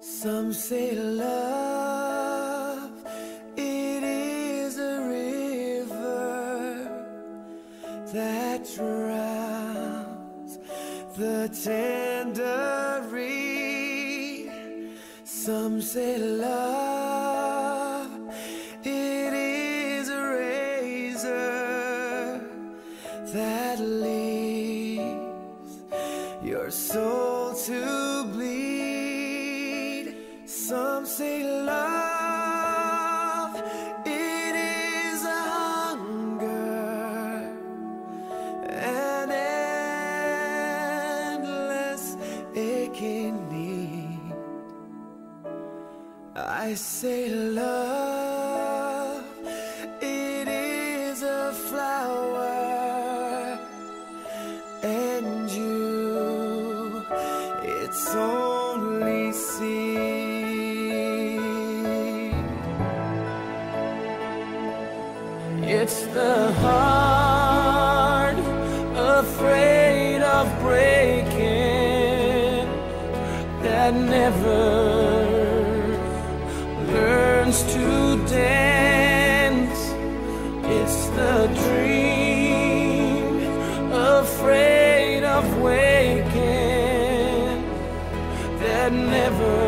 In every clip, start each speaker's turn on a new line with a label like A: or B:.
A: Some say love, it is a river that drowns the tender reed. Some say love, it is a razor that leaves your soul to bleed. Some say love, it is a hunger, an endless aching need. I say love, it is a flower, and you, it's only seed. It's the heart afraid of breaking that never learns to dance. It's the dream afraid of waking that never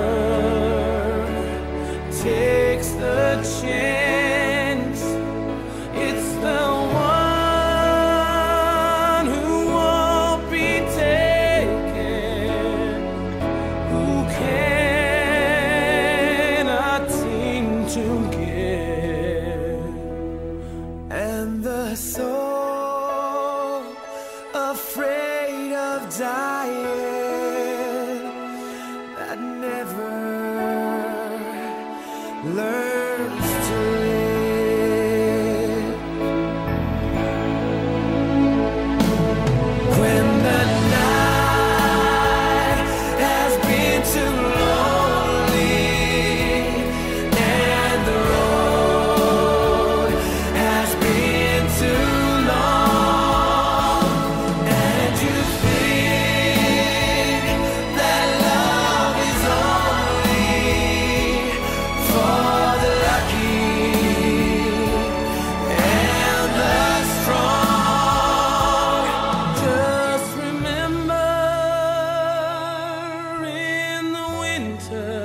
A: takes the chance. It's the one who won't be taken, who cannot seem to give. And the soul afraid of dying that never learns to live. When the night has been too lonely and the road has been too long, and you think that love is only for the lucky and the strong, just remember in the winter,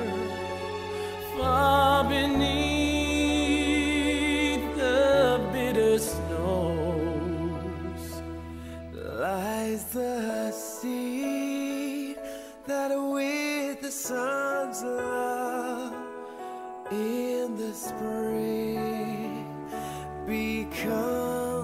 A: far beneath the bitter snows, lies the seed that with the sun's love in the spring becomes